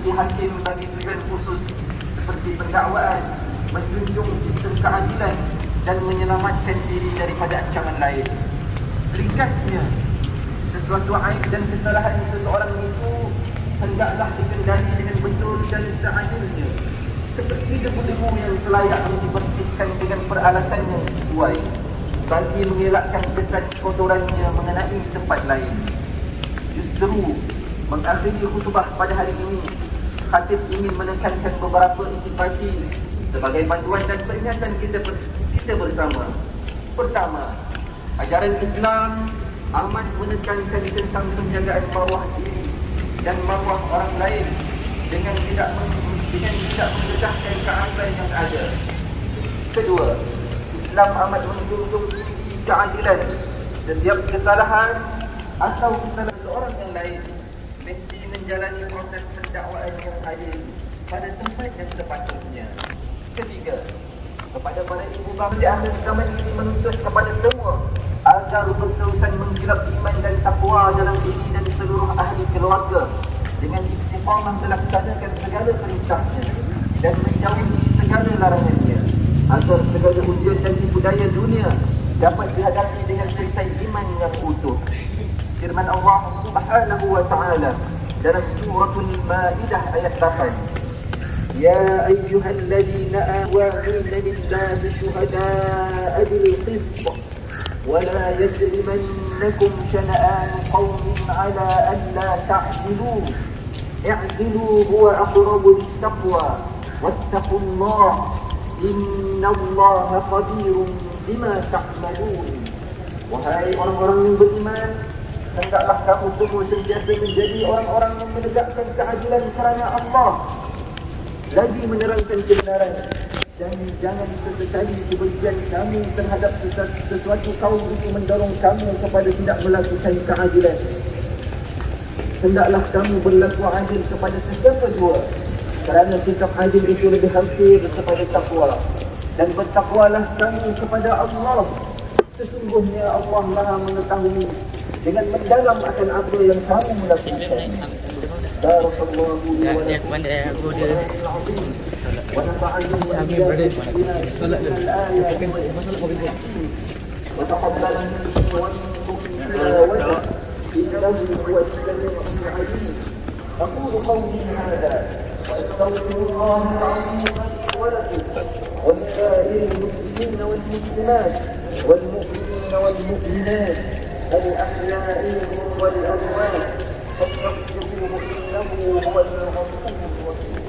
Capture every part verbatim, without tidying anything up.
mesti hakim bagi tujuan khusus seperti pendakwaan, menjunjung sistem keadilan dan menyelamatkan diri daripada ancaman lain. Ringkasnya, sesuatu aib dan kesalahan seseorang itu hendaklah dikendali dengan betul dan seadilnya, seperti debu-debu yang selayaknya dibersihkan dengan peralatan yang sesuai bagi mengelakkan kesan kotorannya mengenai tempat lain. Justru mengakhiri khutbah pada hari ini, khatib ingin menekankan beberapa intipati sebagai panduan dan peringatan kita ber, kita bersama. Pertama, ajaran Islam amat menekankan tentang penjagaan maruah diri dan maruah orang lain dengan tidak dengan tidak mendedahkan keaiban yang ada. Kedua, Islam amat menjunjung tinggi keadilan. Setiap kesalahan atau kesalahan seorang yang lain mesti menjalani proses pendakwaan yang adil pada tempat yang sepatutnya. Ketiga, kepada para ibu bapa di akhir zaman ini menuntut kepada semua agar berterusan menggilap iman dan takwa dalam diri dan seluruh ahli keluarga dengan istiqamah melaksanakan segala perintahnya dan menjauhi segala larangannya, agar segala ujian dan budaya dunia dapat dihadapi dengan serta iman yang utuh. Firman Allah Subhanahu wa taala dalam suratul Maidah ayat lapan, Ya ayyuhalladzina amanu lillahi syuhada'a bil qist wa la yajrimannakum shana'an qawmin 'ala an la ta'dilu i'dilu huwa aqrabu lit-taqwa wattaqullaha innallaha khabirun bima ta'malun. Wahai orang-orang yang beriman, hendaklah kamu semua sentiasa menjadi orang-orang yang menegakkan keadilan kerana Allah, lagi menerangkan kebenaran, dan jangan sesekali kebencian kamu terhadap sesuatu kaum itu mendorong kamu kepada tidak melakukan keadilan. Hendaklah kamu berlaku adil kepada sesiapa jua, kerana sikap adil itu lebih hampir kepada takwa, dan bertakwalah kamu kepada Allah. Sesungguhnya Allah Maha mengetahui dengan mendalam akan apa yang kamu lakukan. Barakallahu li wa lakum wa nafa'ani wa iyyakum wa taqabbal minni wa minkum tilawatahu innahu huwas sami'ul 'alim. Aqulu qawli hadha wa astaghfirullaha al-'azim wa lakum wa lisa'iril muslimina wal muslimat wal mu'minina wal mu'minat الأحياء والأموات فاستغفروه إنه هو الغفور الرحيم.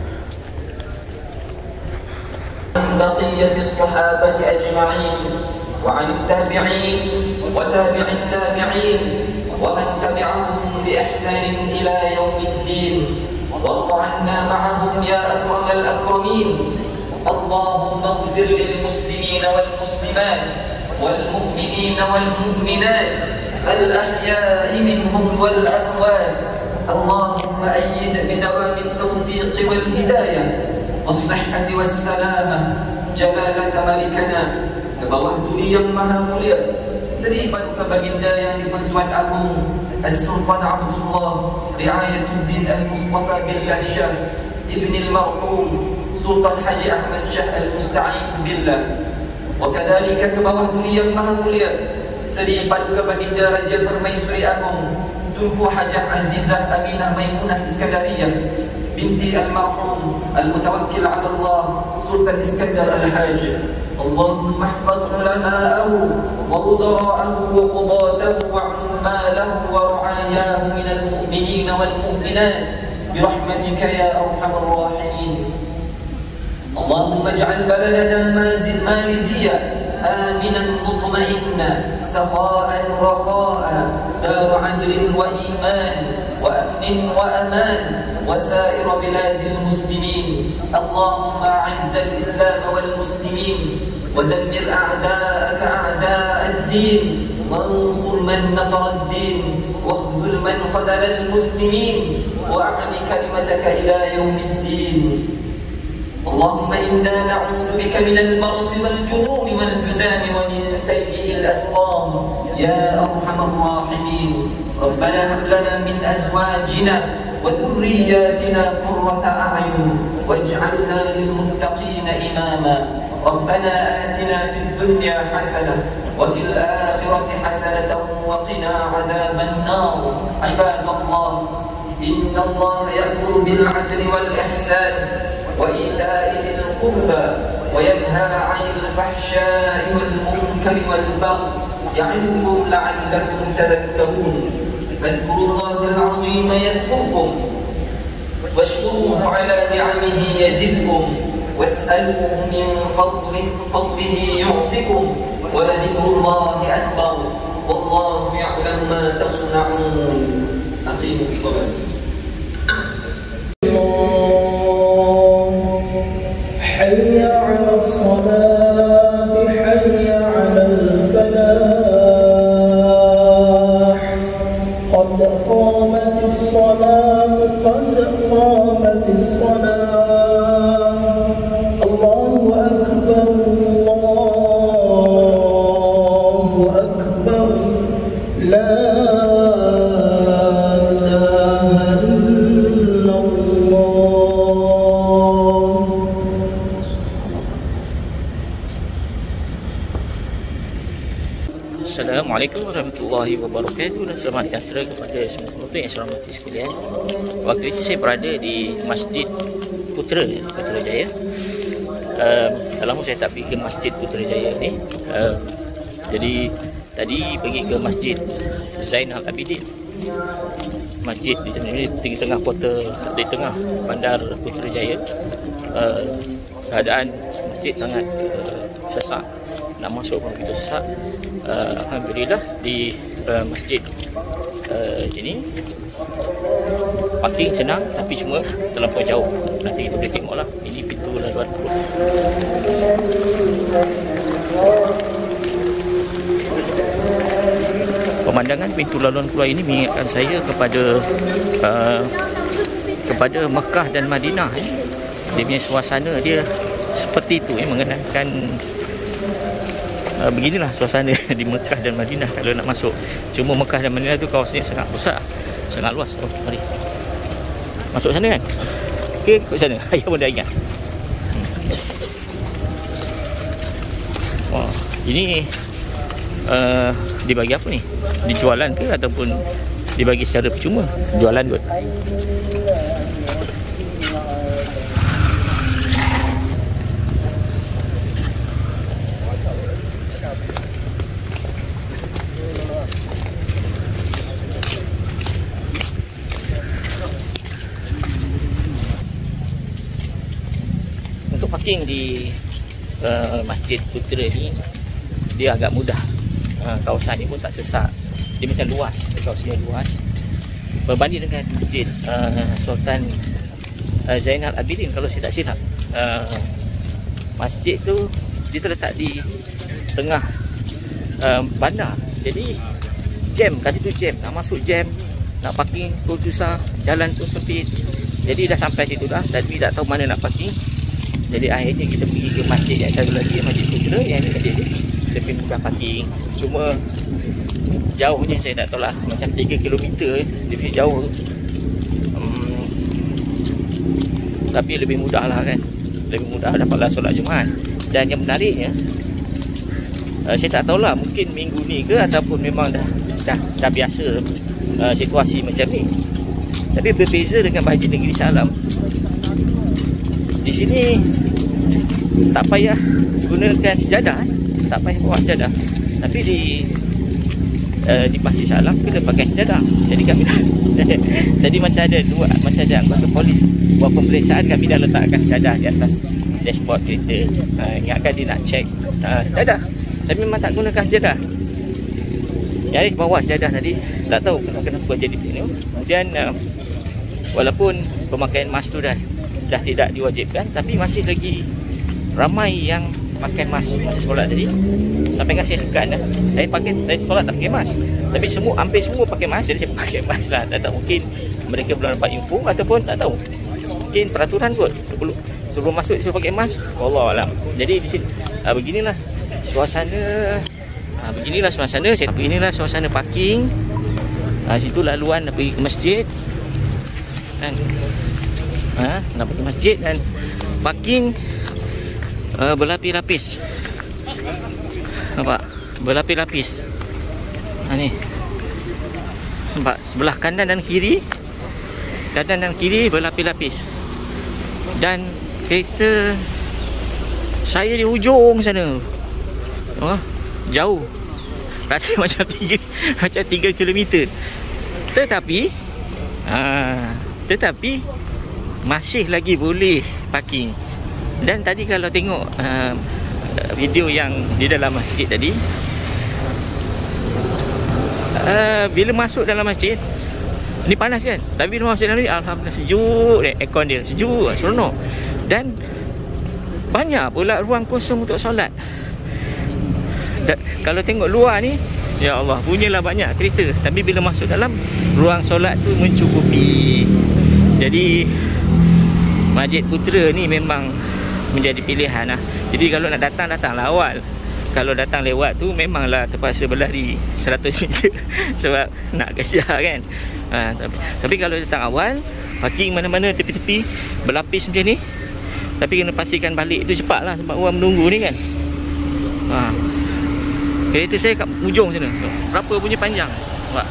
عن بقية الصحابة أجمعين وعن التابعين وتابع التابعين ومن تبعهم بإحسان إلى يوم الدين وارض عنا معهم يا أكرم الأكرمين. اللهم اغفر للمسلمين والمسلمات والمؤمنين والمؤمنات الأحياء منهم والأموات. اللهم أيد بدوام التوفيق والهداية والصحة والسلامة جلالة ملكنا kebawah duri yang maha mulia Seri Paduka Baginda yang di-Pertuan Agung As-Sultan Abdullah Riayatuddin Al-Mustafa Billah Shah Ibn Al-Marhum Sultan Haji Ahmad Shah Al-Musta'in Billah. Wakadhalika kebawah duri yang maha mulia Seri Paduka Baginda Raja Permaisuri Agung Tunku Hajah Azizah Aminah Maimunah Iskandariyah binti Al-Marhum Al-Mutawakkil ala Allah Sultan Iskandar Al-Haj. Allahumma ihfaz ulama'ahu wa wuzara'ahu wa qudatahu wa ummalahu wa ru'ayahu minal mu'minina wal mu'minat birahmatika ya arhamar rahimin. اللهم اجعل بلدنا ماليزيا آمنا مطمئنا سخاء رخاء دار عدل وإيمان وأمن وأمان وسائر بلاد المسلمين. اللهم أعز الإسلام والمسلمين ودمر أعداءك أعداء الدين وانصر من نصر الدين واخذل من خذل المسلمين وأعل كلمتك إلى يوم الدين. اللهم إنا نعوذ بك من البرص والجنون والجذام ومن سيء الأسقام يا أرحم الراحمين. ربنا هب لنا من أزواجنا وذرياتنا قرة أعين واجعلنا للمتقين إماما ربنا آتنا في الدنيا حسنة وفي الآخرة حسنة وقنا عذاب النار عباد الله إن الله يأمر بالعدل والإحسان وإيتاء ذي القربى وينهى عن الفحشاء والمنكر والبغي يعظكم لعلكم تذكرون فاذكروا الله العظيم يذكركم واشكروه على نعمه يزدكم واسألوه من فضله, فضله يعطكم ولذكر الله أكبر والله يعلم ما تصنعون أقيموا الصلاة. حي على الصلاة حي على الفلاح قد قامت الصلاة قد قامت الصلاة الله أكبر الله أكبر لا إله إلا الله. Assalamualaikum warahmatullahi wabarakatuh dan selamat sejahtera kepada semua penonton yang saya hormati sekalian. Waktu itu saya berada di Masjid Putera Putrajaya. Uh, dah lama saya tak pergi ke Masjid Putrajaya ni. Uh, jadi tadi pergi ke Masjid Zainal Abidin. Masjid di tengah-tengah kota, di tengah bandar Putrajaya. Uh, keadaan masjid sangat uh, sesak. Nak masuk pun begitu sesak. Uh, Alhamdulillah di uh, masjid uh, ini parking senang tapi cuma terlampau jauh. Nanti kita boleh tengoklah. Ini pintu laluan perut. Pemandangan pintu laluan keluar ini mengingatkan saya kepada uh, kepada Mekah dan Madinah. Eh. Dia punya suasana dia seperti itu, eh, mengenalkan Uh, beginilah suasana di Mekah dan Madinah kalau nak masuk. Cuma Mekah dan Madinah tu kawasannya sangat besar, sangat luas. Oh, mari masuk sana kan? Okey, ikut sana. Ayah pun dah ingat. Wah, ini uh, dibagi apa ni? Dijualan ke ataupun dibagi secara percuma? Jualan kot. Parking di uh, Masjid Putera ni dia agak mudah. Uh, kawasan ni pun tak sesak. Dia macam luas, kawasannya luas. Berbanding dengan Masjid uh, Sultan uh, Zainal Abidin kalau saya tak silap. Uh, masjid tu dia terletak di tengah uh, bandar. Jadi jam, kat situ jam. Nak masuk jam, nak parking pun susah, jalan pun sempit. Jadi dah sampai situ dah, tapi tak tahu mana nak parking. Jadi akhirnya kita pergi ke masjid yang satu lagi, Masjid Putera, yang ni tadi lebih mudah parking. Cuma jauhnya saya tak tahu lah, macam tiga kilometer, lebih jauh. Hmm, tapi lebih mudah lah kan, lebih mudah dapatlah solat Jumaat. Dan yang menariknya, uh, saya tak tahulah, mungkin minggu ni ke ataupun memang dah dah, dah biasa uh, situasi macam ni. Tapi berbeza dengan Masjid Negeri Salam. Di sini tak payah gunakan sejadah, eh? tak payah bawa sejadah. Tapi di uh, di Masjid Salam kena pakai sejadah. Jadi kami dah tadi masih ada dua masih ada anggota polis buat pemeriksaan, kami dah letakkan sejadah di atas dashboard kereta. Uh, ingatkan dia nak cek uh, sejadah. Tapi memang tak gunakan sejadah. Nyaris bawa sejadah tadi, tak tahu kenapa jadi begini. Kemudian uh, walaupun pemakaian mask tu dah dah tidak diwajibkan, tapi masih lagi ramai yang pakai mask masa solat tadi. Sampai kan saya segan, eh. saya pakai saya solat tak pakai mask, tapi semua hampir semua pakai mask. Jadi saya pakai mask lah. Tak tahu, mungkin mereka belum dapat info ataupun tak tahu, mungkin peraturan kot sebelum sebelum masuk suruh pakai mask, wallahualam. Jadi di sini uh, beginilah suasana uh, beginilah suasana saya beginilah suasana parking. Uh, situ laluan nak pergi ke masjid. kan. Ha, nak pergi masjid dan parking uh, berlapis-lapis. Nampak? Berlapis-lapis. Ha ni. Nampak sebelah kanan dan kiri. Kanan dan kiri berlapis-lapis. Dan kereta saya di hujung sana. Oh, jauh. Rasa macam tiga macam tiga kilometer. Tetapi aa, tetapi masih lagi boleh parking. Dan tadi kalau tengok aa, video yang di dalam masjid tadi, aa, bila masuk dalam masjid ni panas kan, tapi bila masuk dalam ni alhamdulillah sejuk, aircon dia sejuk, seronok. Dan banyak pula ruang kosong untuk solat. Da, kalau tengok luar ni, ya Allah, punyalah banyak kereta. Tapi bila masuk dalam, ruang solat tu mencukupi. Jadi Masjid Putera ni memang menjadi pilihan lah. Jadi kalau nak datang, datanglah awal. Kalau datang lewat tu, memanglah terpaksa berlari seratus meter sebab nak kejar kan. ha, tapi, tapi kalau datang awal, parking mana-mana tepi-tepi berlapis macam ni. Tapi kena pastikan balik tu cepat lah, sebab orang menunggu ni kan. ha. Kereta saya kat ujung sana. Berapa punya panjang, nampak?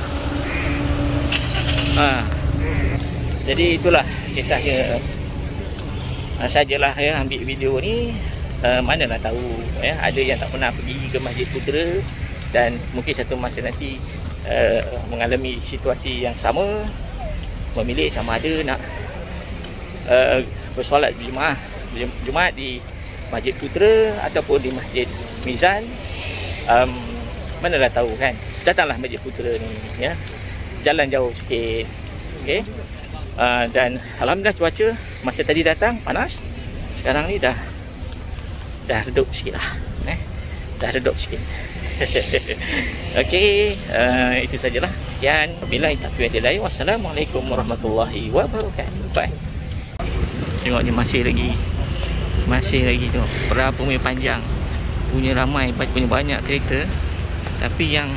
Ha. Jadi itulah kisahnya. Ha, sajalah ya ambil video ni. Uh, manalah tahu ya, ada yang tak pernah pergi ke Masjid Putera dan mungkin satu masa nanti uh, mengalami situasi yang sama, memilih sama ada nak uh, bersolat Jumaat Jumaat di Masjid Putera ataupun di Masjid Mizan. Um, manalah tahu kan, datanglah Masjid Putera ni ya, jalan jauh sikit, okey. Uh, dan alhamdulillah cuaca masa tadi datang panas, sekarang ni dah dah redup sikit lah, eh? dah redup sikit. Okey, uh, itu sajalah. Sekian, bila taufiq hidayah. Wassalamualaikum warahmatullahi wabarakatuh. Bye. Tengok ni masih lagi, masih lagi tu berapa punya panjang, punya ramai, punya banyak kereta. Tapi yang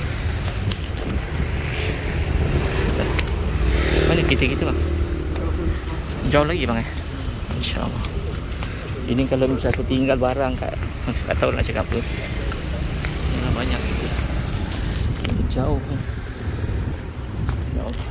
mana kereta kita bang? Jauh lagi bang eh? InsyaAllah. Ini kalau misalnya tertinggal barang kat, tak tahu nak cakap apa. Ini banyak kereta. Jauh. Ya Allah.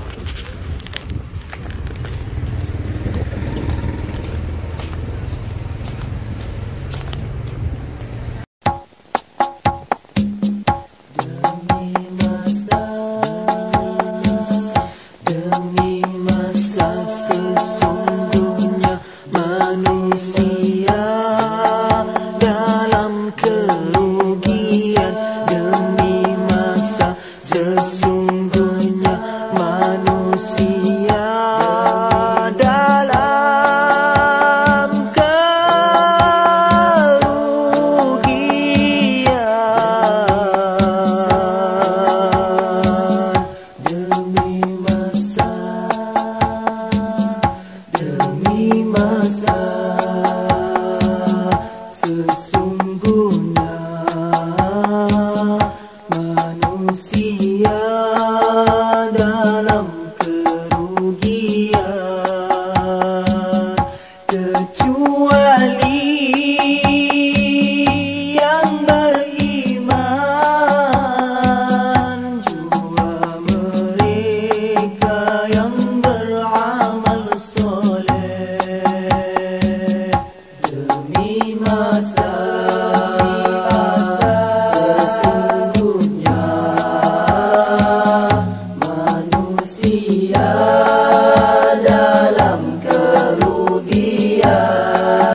Masa